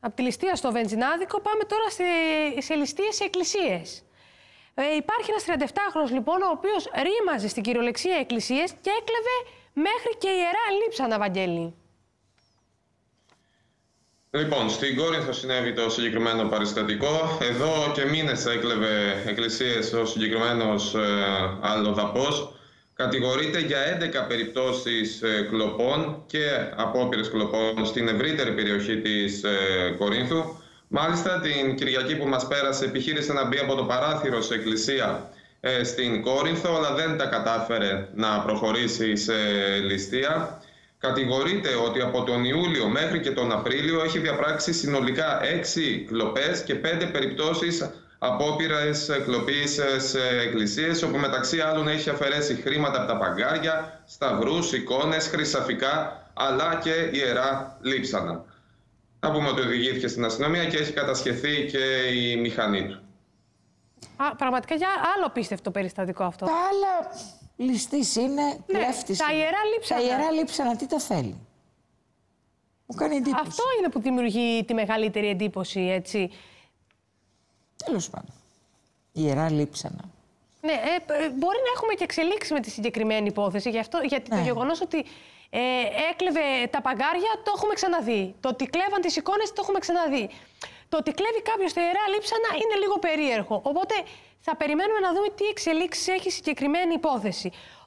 Από τη ληστεία στο βενζινάδικο πάμε τώρα σε ληστείες σε εκκλησίες. Υπάρχει ένας 37χρονος λοιπόν, ο οποίος ρήμαζε στην κυριολεξία εκκλησίες και έκλεβε μέχρι και ιερά λείψανα, Βαγγέλη. Λοιπόν, στην Κόρινθο συνέβη το συγκεκριμένο περιστατικό. Εδώ και μήνες έκλεβε εκκλησίες ο συγκεκριμένος αλλοδαπός. Κατηγορείται για 11 περιπτώσεις κλοπών και απόπειρες κλοπών στην ευρύτερη περιοχή της Κορίνθου. Μάλιστα, την Κυριακή που μας πέρασε επιχείρησε να μπει από το παράθυρο σε εκκλησία στην Κόρινθο, αλλά δεν τα κατάφερε να προχωρήσει σε ληστεία. Κατηγορείται ότι από τον Ιούλιο μέχρι και τον Απρίλιο έχει διαπράξει συνολικά 6 κλοπές και 5 περιπτώσεις απόπειρες κλοπής σε εκκλησίες, όπου μεταξύ άλλων έχει αφαιρέσει χρήματα από τα παγκάρια, σταυρούς, εικόνες, χρυσαφικά, αλλά και ιερά λείψανα. Να πούμε ότι οδηγήθηκε στην αστυνομία και έχει κατασχεθεί και η μηχανή του. Πραγματικά για άλλο πίστευτο περιστατικό αυτό. Τα άλλα ληστής είναι, κλέφτης. Τα ιερά λείψανα. Τα ιερά λείψανα τι τα θέλει. Μου κάνει εντύπωση. Αυτό είναι που δημιουργεί τη μεγαλύτερη εντύπωση, έτσι. Τέλος πάντων. Ιερά λείψανα. Ναι, μπορεί να έχουμε και εξελίξει με τη συγκεκριμένη υπόθεση, γιατί το γεγονός ότι έκλεβε τα παγκάρια το έχουμε ξαναδεί. Το ότι κλέβαν τις εικόνες το έχουμε ξαναδεί. Το ότι κλέβει κάποιος τα ιερά λείψανα είναι λίγο περίεργο. Οπότε θα περιμένουμε να δούμε τι εξελίξεις έχει συγκεκριμένη υπόθεση.